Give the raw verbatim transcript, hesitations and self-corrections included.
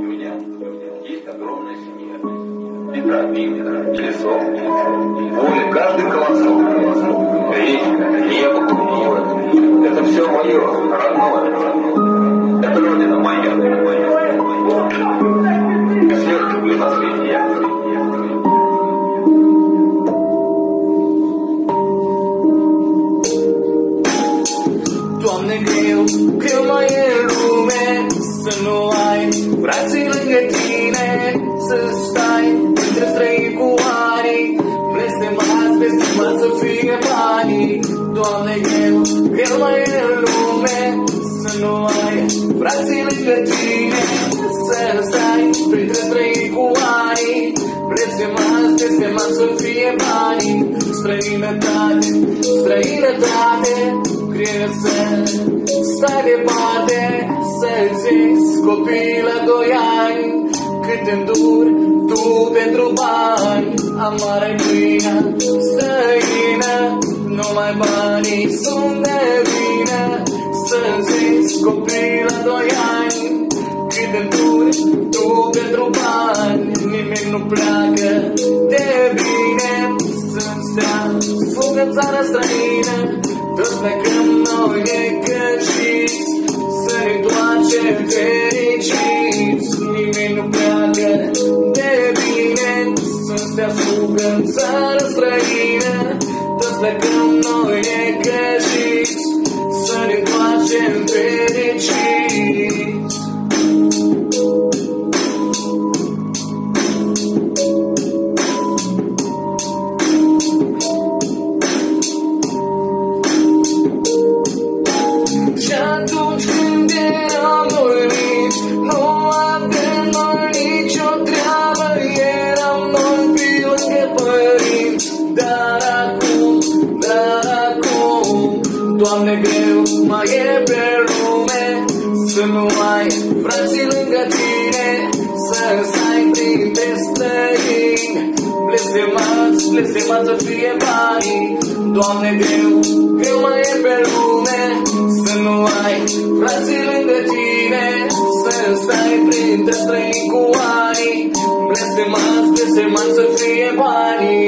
меня есть огромная семья. И тропин, и лесов, поле, каждый колосок, речка, небо, горы. Это все мое, родное. Это родина моя, моя. Сверху для наследия. Doamne, greu, greu mai e lume, să nu ai frații lângă tine, să stai între străini cu ani, blestemați, blestemați să fie banii. Doamne, greu, greu mai e lume, să nu ai frații lângă tine, să stai printre străini cu ani, blestemați, blestemați să fie banii. Străinătate, străinătate, greu să stai departe, să-ți zici copii la doi ani, cât înduri tu pentru bani. Amară-i pâinea străină, numai banii sunt de vină. Să-mi zici copii la doi ani, cât înduri tu pentru bani. Nimeni nu pleacă de bine, să-mi stea fug în țara străină. Toți plecăm noi necăjiți, să ne întoarcem fericiți. Nimeni nu pleacă de bine, să-mi stea fug în țara străină. Toți plecăm noi necăjiți, să ne întoarcem fericiți. Și atunci când eram noi mici, nu avem noi nicio treabă, eram noi pe lângă părinți. Dar acum, dar acum, Doamne, greu mai e pe lume, să nu ai frații lângă tine, să stai printre străini, blestemați, blestemați să fie banii. Doamne, greu, greu mai e pe lume, să nu ai frații lângă tine, să stai printre străini cu ani, blestemați, blestemați să fie banii.